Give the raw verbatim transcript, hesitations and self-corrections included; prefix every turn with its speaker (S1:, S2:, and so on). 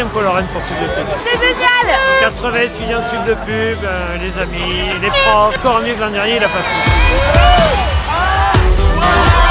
S1: Franco Lorraine pour Sud de Pub.
S2: C'est génial.
S1: quatre-vingts étudiants de Sud de Pub, euh, les amis, les profs, encore mieux que l'an dernier, il a pas fait.